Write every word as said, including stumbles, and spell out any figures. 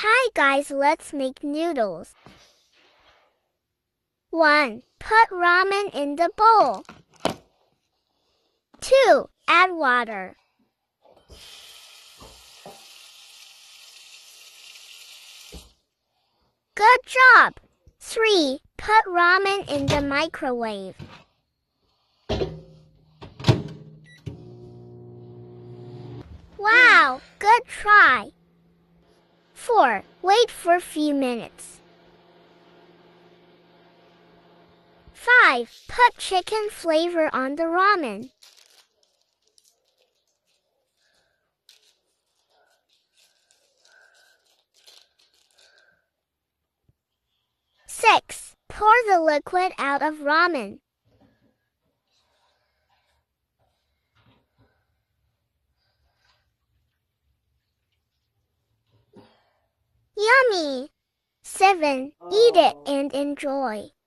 Hi guys, let's make noodles. one. Put ramen in the bowl. two. Add water. Good job! three. Put ramen in the microwave. Wow, good try! four. Wait for a few minutes. five. Put chicken flavor on the ramen. six. Pour the liquid out of ramen. Yummy! seven. Eat it and enjoy.